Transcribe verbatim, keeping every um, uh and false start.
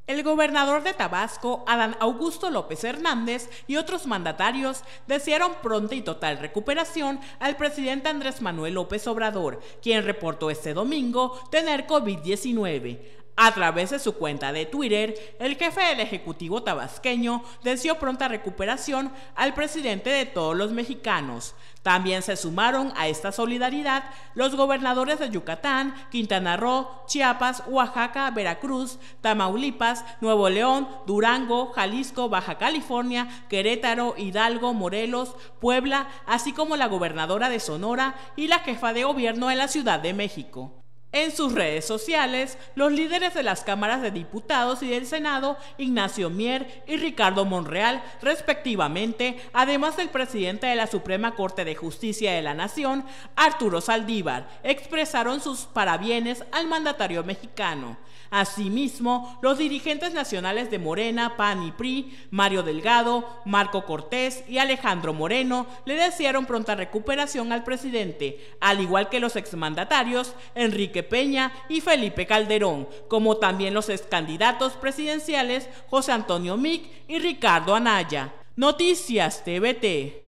El gobernador de Tabasco, Adán Augusto López Hernández, y otros mandatarios desearon pronta y total recuperación al presidente Andrés Manuel López Obrador, quien reportó este domingo tener COVID diecinueve. A través de su cuenta de Twitter, el jefe del Ejecutivo tabasqueño deseó pronta recuperación al presidente de todos los mexicanos. También se sumaron a esta solidaridad los gobernadores de Yucatán, Quintana Roo, Chiapas, Oaxaca, Veracruz, Tamaulipas, Nuevo León, Durango, Jalisco, Baja California, Querétaro, Hidalgo, Morelos, Puebla, así como la gobernadora de Sonora y la jefa de gobierno de la Ciudad de México. En sus redes sociales, los líderes de las cámaras de diputados y del Senado, Ignacio Mier y Ricardo Monreal, respectivamente, además del presidente de la Suprema Corte de Justicia de la Nación, Arturo Saldívar, expresaron sus parabienes al mandatario mexicano. Asimismo, los dirigentes nacionales de Morena, P A N y P R I, Mario Delgado, Marco Cortés y Alejandro Moreno, le desearon pronta recuperación al presidente, al igual que los exmandatarios Enrique Peña y Felipe Calderón, como también los excandidatos presidenciales José Antonio Meade y Ricardo Anaya. Noticias T V T.